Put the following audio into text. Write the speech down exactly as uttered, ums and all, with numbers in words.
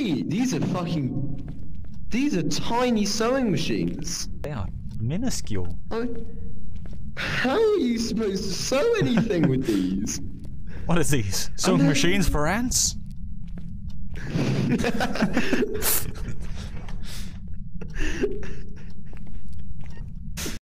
Mate, these are fucking... These are tiny sewing machines. They are minuscule. I... How are you supposed to sew anything with these? What is these? Sewing then... machines for ants?